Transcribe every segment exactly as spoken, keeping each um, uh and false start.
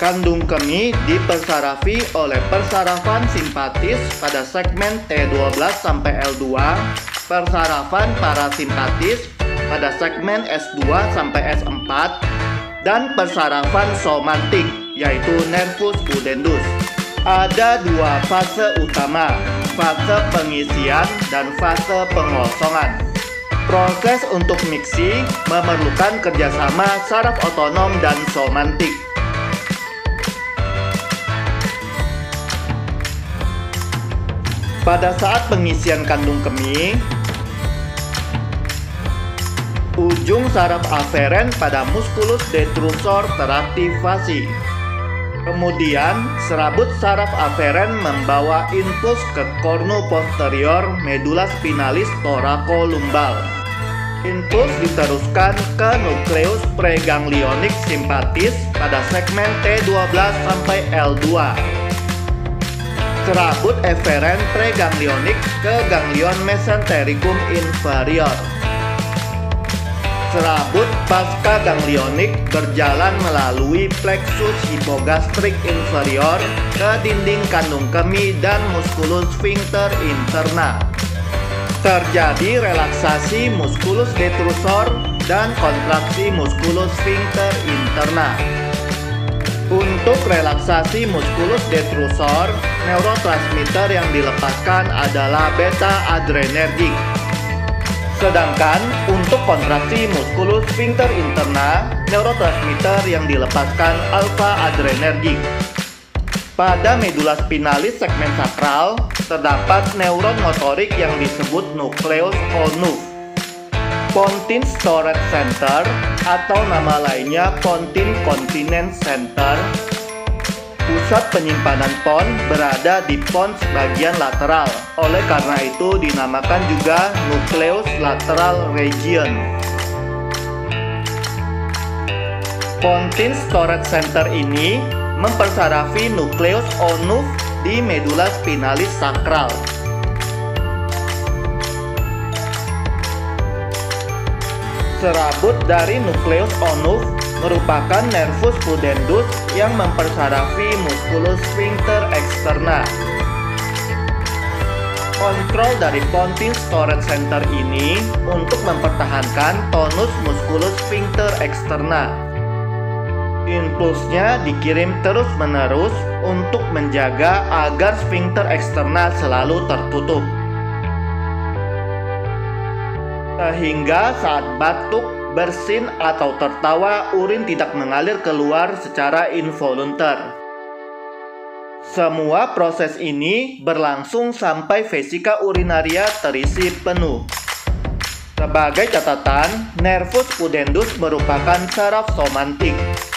Kandung kemih dipersarafi oleh persarafan simpatis pada segmen T dua belas sampai L dua, persarafan parasimpatis pada segmen S dua sampai S empat, dan persarafan somatik yaitu nervus pudendus. Ada dua fase utama, fase pengisian dan fase pengosongan. Proses untuk miksi memerlukan kerjasama saraf otonom dan somatik. Pada saat pengisian kandung kemih, ujung saraf aferen pada musculus detrusor teraktivasi. Kemudian, serabut saraf aferen membawa impuls ke cornu posterior medula spinalis thoracolumbar. Impuls diteruskan ke nukleus preganglionik simpatis pada segmen T dua belas sampai L dua. Serabut eferen preganglionik ke ganglion mesentericum inferior. Serabut pasca ganglionik berjalan melalui plexus hipogastrik inferior ke dinding kandung kemih dan musculus sphincter interna. Terjadi relaksasi musculus detrusor dan kontraksi musculus sphincter interna. Untuk relaksasi musculus detrusor, neurotransmitter yang dilepaskan adalah beta adrenergic. Sedangkan untuk kontraksi musculus sphincter interna, neurotransmitter yang dilepaskan alpha adrenergic. Pada medula spinalis segmen sakral, terdapat neuron motorik yang disebut nukleus onuf. Pontine Storage Center atau nama lainnya Pontine Continence Center. Pusat penyimpanan pons berada di pons bagian lateral. Oleh karena itu dinamakan juga Nucleus Lateral Region. Pontine Storage Center ini mempersarafi nukleus onuf di medula spinalis sakral. Serabut dari nukleus onuf merupakan nervus pudendus yang mempersarafi musculus sphincter externa. Kontrol dari Pontine Storage Center ini untuk mempertahankan tonus musculus sphincter externa. Impulsnya dikirim terus-menerus untuk menjaga agar sphincter externa selalu tertutup. Sehingga saat batuk, bersin, atau tertawa, urin tidak mengalir keluar secara involunter. Semua proses ini berlangsung sampai vesika urinaria terisi penuh. Sebagai catatan, nervus pudendus merupakan saraf somatik.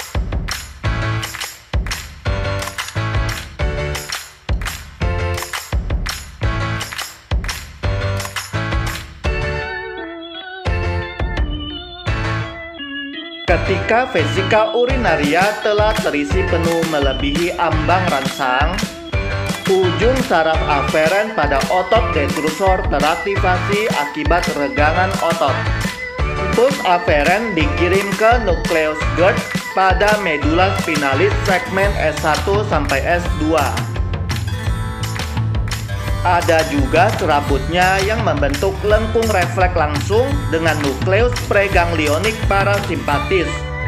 Ketika vesika urinaria telah terisi penuh melebihi ambang rangsang, ujung saraf aferen pada otot detrusor teraktivasi akibat regangan otot. Impuls aferen dikirim ke nukleus G E R D pada medula spinalis segmen S satu sampai S dua. Ada juga serabutnya yang membentuk lengkung refleks langsung dengan nukleus preganglionik parasimpatis.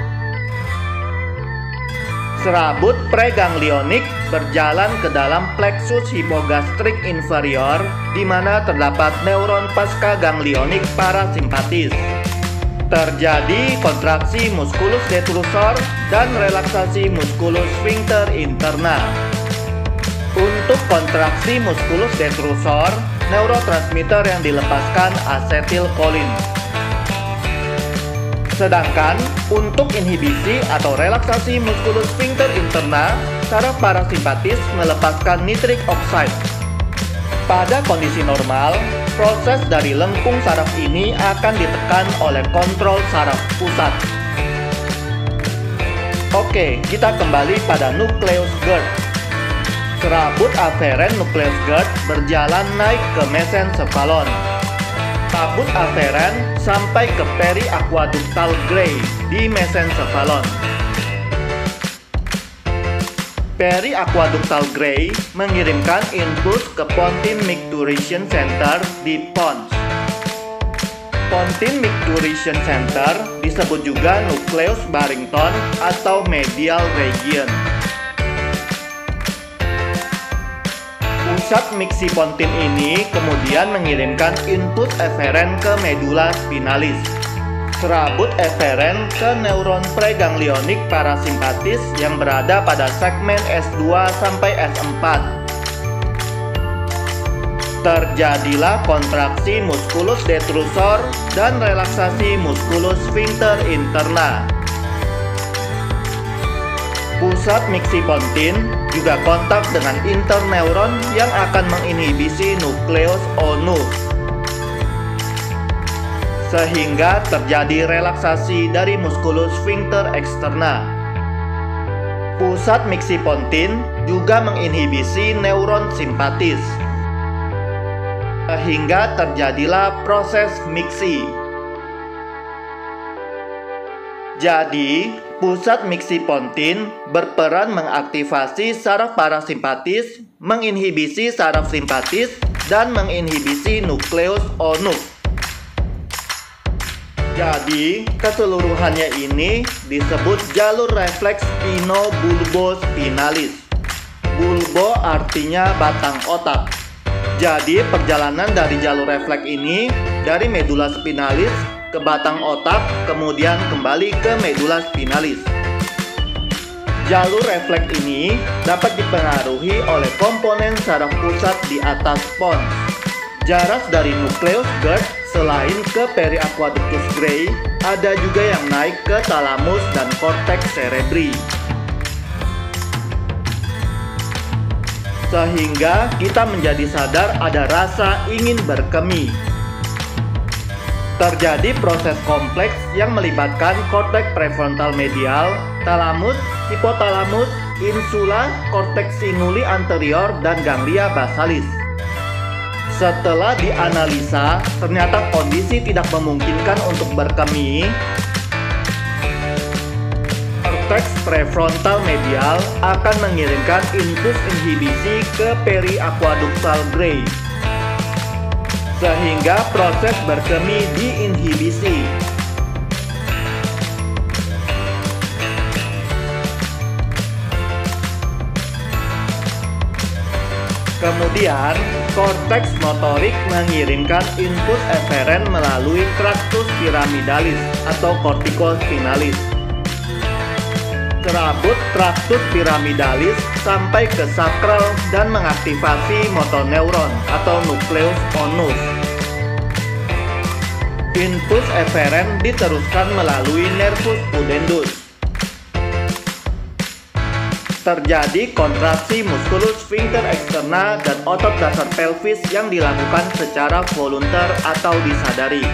Serabut preganglionik berjalan ke dalam plexus hipogastrik inferior, di mana terdapat neuron pasca ganglionik parasimpatis. Terjadi kontraksi musculus detrusor dan relaksasi musculus sphincter interna. Untuk kontraksi musculus detrusor, neurotransmitter yang dilepaskan asetilkolin. Sedangkan untuk inhibisi atau relaksasi musculus sphincter interna, saraf parasimpatis melepaskan nitric oxide. Pada kondisi normal, proses dari lengkung saraf ini akan ditekan oleh kontrol saraf pusat. Oke, kita kembali pada nukleus G E R D. Serabut aferen nukleus G E R D berjalan naik ke mesencephalon. Serabut aferen sampai ke periaqueductal gray di mesencephalon. Periaqueductal Gray mengirimkan impuls ke Pontine Micturition Center di pons. Pontine Micturition Center disebut juga Nucleus Barrington atau medial region. Pusat miksi Pontine ini kemudian mengirimkan impuls eferen ke medula spinalis, serabut eferen ke neuron preganglionik parasimpatis yang berada pada segmen S dua sampai S empat. Terjadilah kontraksi musculus detrusor dan relaksasi musculus sphincter interna. Pusat miksi Pontine juga kontak dengan interneuron yang akan menginhibisi nukleus onus, sehingga terjadi relaksasi dari musculus sphincter externa. Pusat miksi Pontine juga menginhibisi neuron simpatis, sehingga terjadilah proses miksi. Jadi, pusat miksi Pontine berperan mengaktifasi saraf parasimpatis, menginhibisi saraf simpatis, dan menginhibisi nukleus onus. Jadi, keseluruhannya ini disebut jalur refleks spinobulbospinalis. Bulbo artinya batang otak. Jadi, perjalanan dari jalur refleks ini dari medula spinalis ke batang otak, kemudian kembali ke medula spinalis. Jalur refleks ini dapat dipengaruhi oleh komponen saraf pusat di atas pons. Jarak dari nukleus GERD selain ke periaqueductus Gray, ada juga yang naik ke talamus dan korteks cerebri. Sehingga kita menjadi sadar ada rasa ingin berkemih. Terjadi proses kompleks yang melibatkan korteks prefrontal medial, talamus, hipotalamus, insula, korteks singuli anterior, dan ganglia basalis. Setelah dianalisa, ternyata kondisi tidak memungkinkan untuk berkemih. Korteks prefrontal medial akan mengirimkan impuls inhibisi ke periaqueductal Gray, sehingga proses berkemih diinhibisi. Kemudian, korteks motorik mengirimkan impuls eferen melalui tractus pyramidalis atau corticospinalis. Serabut tractus pyramidalis sampai ke sakral dan mengaktifasi motoneuron atau nukleus onus. Impuls eferen diteruskan melalui nervus pudendus. Terjadi kontraksi musculus sphincter externa dan otot dasar pelvis yang dilakukan secara volunter atau disadari.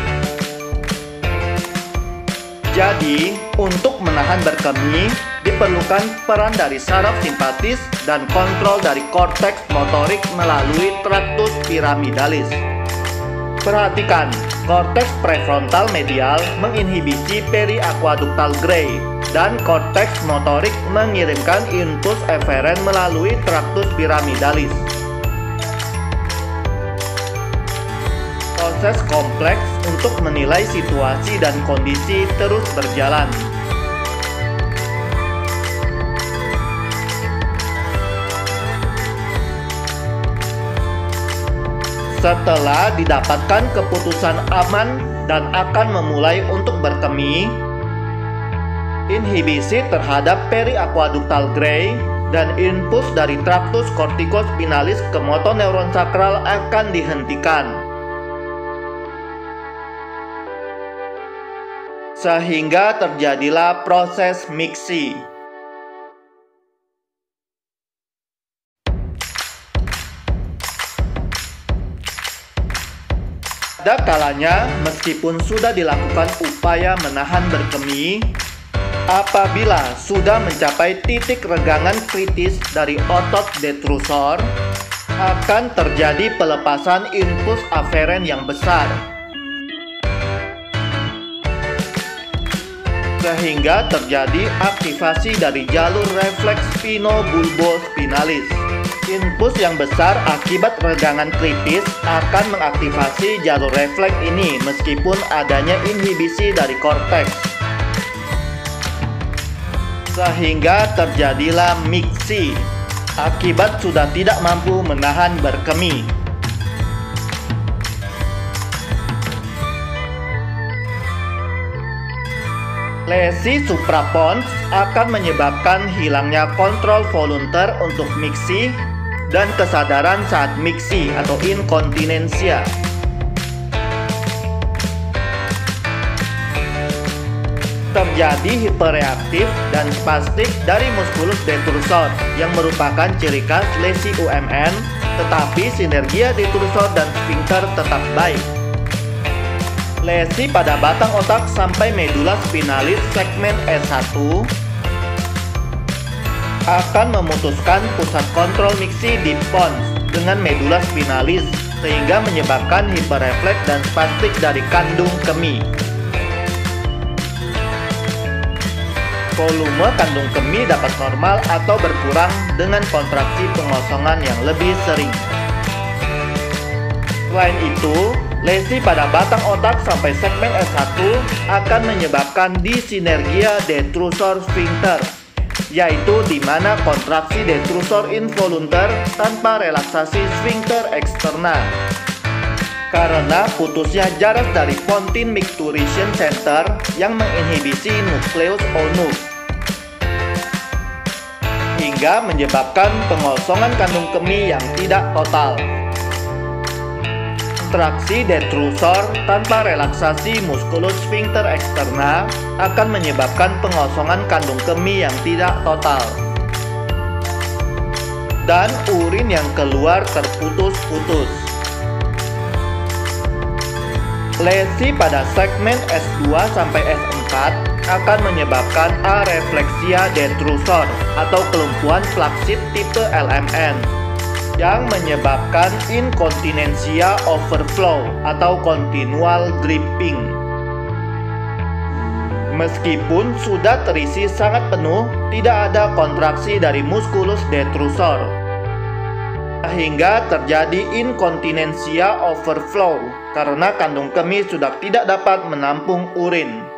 Jadi, untuk menahan berkemih, diperlukan peran dari saraf simpatis dan kontrol dari korteks motorik melalui tractus pyramidalis. Perhatikan, korteks prefrontal medial menginhibisi periaqueductal Gray, dan korteks motorik mengirimkan impuls eferen melalui tractus pyramidalis. Proses kompleks untuk menilai situasi dan kondisi terus berjalan. Setelah didapatkan keputusan aman dan akan memulai untuk berkemih, inhibisi terhadap periaqueductal Gray dan impuls dari tractus corticospinalis ke motoneuron sakral akan dihentikan, sehingga terjadilah proses miksi. Pada kalanya, meskipun sudah dilakukan upaya menahan berkemih, apabila sudah mencapai titik regangan kritis dari otot detrusor, akan terjadi pelepasan impuls aferen yang besar. sehingga terjadi aktivasi dari jalur refleks spinobulbospinalis. Impuls yang besar akibat regangan kritis akan mengaktifasi jalur refleks ini meskipun adanya inhibisi dari korteks, sehingga terjadilah miksi akibat sudah tidak mampu menahan berkemih. Lesi suprapons akan menyebabkan hilangnya kontrol volunter untuk miksi dan kesadaran saat miksi atau inkontinensia. Terjadi hiperreaktif dan spastik dari muskulus detrusor yang merupakan ciri khas lesi U M N, tetapi sinergia detrusor dan sphincter tetap baik. Lesi pada batang otak sampai medula spinalis segmen S satu akan memutuskan pusat kontrol miksi di pons dengan medula spinalis sehingga menyebabkan hiperrefleks dan spastik dari kandung kemih. Volume kandung kemih dapat normal atau berkurang dengan kontraksi pengosongan yang lebih sering. Selain itu, lesi pada batang otak sampai segmen S satu akan menyebabkan disinergia detrusor sphincter, yaitu di mana kontraksi detrusor involunter tanpa relaksasi sphincter eksterna. Karena putusnya jarak dari Pontine Micturition Center yang menginhibisi nukleus onus, hingga menyebabkan pengosongan kandung kemih yang tidak total. Kontraksi detrusor tanpa relaksasi muskulus sphincter eksterna akan menyebabkan pengosongan kandung kemih yang tidak total. Dan urin yang keluar terputus-putus. Lesi pada segmen S dua sampai S empat akan menyebabkan arefleksia detrusor atau kelumpuhan flaksid tipe L M N yang menyebabkan inkontinensia overflow atau continual dripping. Meskipun sudah terisi sangat penuh, tidak ada kontraksi dari muskulus detrusor, sehingga terjadi inkontinensia overflow karena kandung kemih sudah tidak dapat menampung urin.